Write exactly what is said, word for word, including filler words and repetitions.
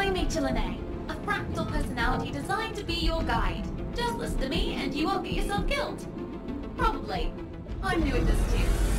I'm H L N A, a fractal personality designed to be your guide. Just listen to me and you won't get yourself killed. Probably. I'm new at this too.